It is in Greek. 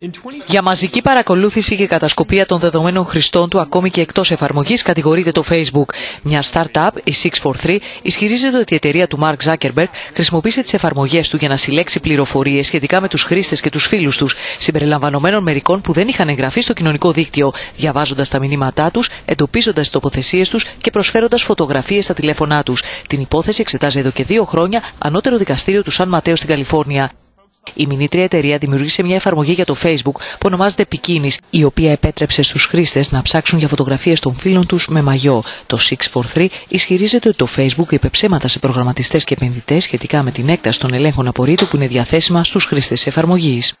Για μαζική παρακολούθηση και κατασκοπία των δεδομένων χρηστών του ακόμη και εκτός εφαρμογής κατηγορείται το Facebook. Μια startup, η 643, ισχυρίζεται ότι η εταιρεία του Mark Zuckerberg χρησιμοποίησε τις εφαρμογές του για να συλλέξει πληροφορίες σχετικά με τους χρήστες και τους φίλους τους, συμπεριλαμβανομένων μερικών που δεν είχαν εγγραφεί στο κοινωνικό δίκτυο, διαβάζοντας τα μηνύματά τους, εντοπίζοντας τις τοποθεσίες τους και προσφέροντας φωτογραφίες στα τηλέφωνά τους. Την υπόθεση εξετάζει εδώ και 2 χρόνια ανώτερο δικαστήριο του Σαν Ματέο στην Καλιφόρνια. Η μηνύτρια εταιρεία δημιούργησε μια εφαρμογή για το Facebook που ονομάζεται Pikinis, η οποία επέτρεψε στους χρήστες να ψάξουν για φωτογραφίες των φίλων τους με μαγιό. Το 643 ισχυρίζεται ότι το Facebook είπε ψέματα σε προγραμματιστές και επενδυτές σχετικά με την έκταση των ελέγχων απορρίτου που είναι διαθέσιμα στους χρήστες της εφαρμογής.